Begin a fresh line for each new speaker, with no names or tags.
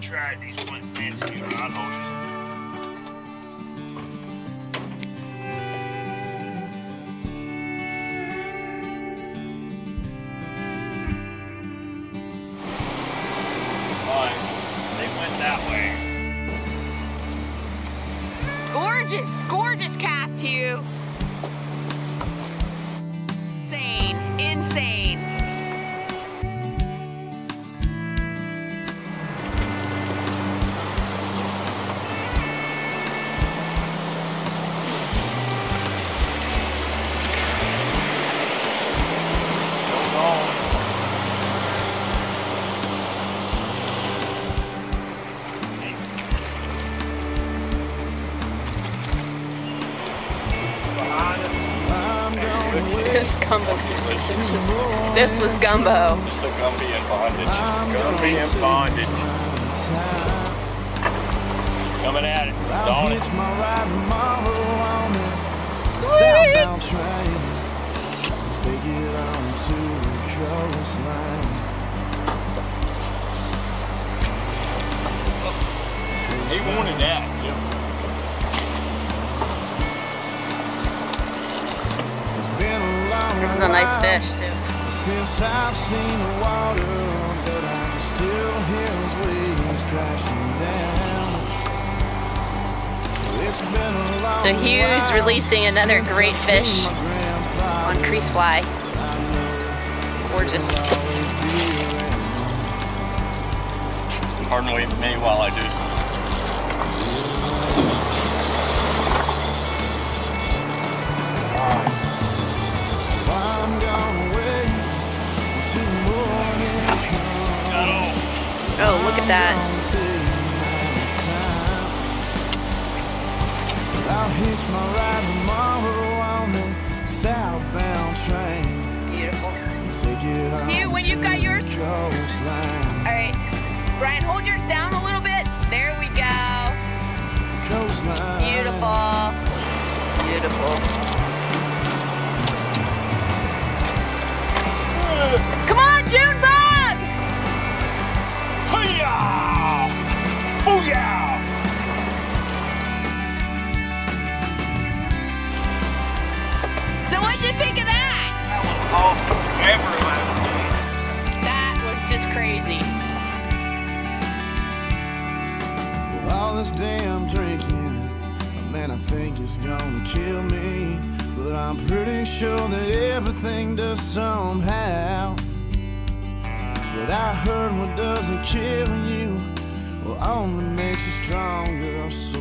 tried these one fancy new rod holders. They went that way.
Gorgeous, gorgeous cast, Hugh. Insane, insane. This gumbo. This was gumbo.
It's a Gumby in bondage. Gumby in bondage. Coming at it. On it.
Take it on to the coastline.
He wanted that. Yeah.
This is a nice fish too.
Since I've seen the water, but I can still hear those waves crashing down. It's been a long
So Hugh's releasing another great fish on crease fly. Gorgeous.
Pardon me while I do.
Oh, look at that.
I'll hitch my ride tomorrow on the southbound train.
Beautiful.
Take it on
Hugh, when you've got yours.
Coastline.
All right. Brian, hold yours down a little bit. There we go.
Coastline.
Beautiful. Beautiful. Come on, June bug!
Hi-yah! Booyah!
So what'd you think of that?
That was awesome. Everyone.
That was just crazy.
With all this damn drinking, man, I think it's gonna kill me. But I'm pretty sure that everything does somehow. But I heard what doesn't kill you, well, only makes you stronger. So